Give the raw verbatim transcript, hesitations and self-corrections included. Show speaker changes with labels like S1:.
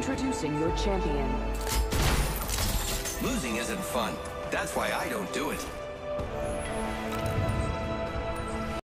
S1: Introducing your champion.
S2: Losing isn't fun. That's why I don't do it.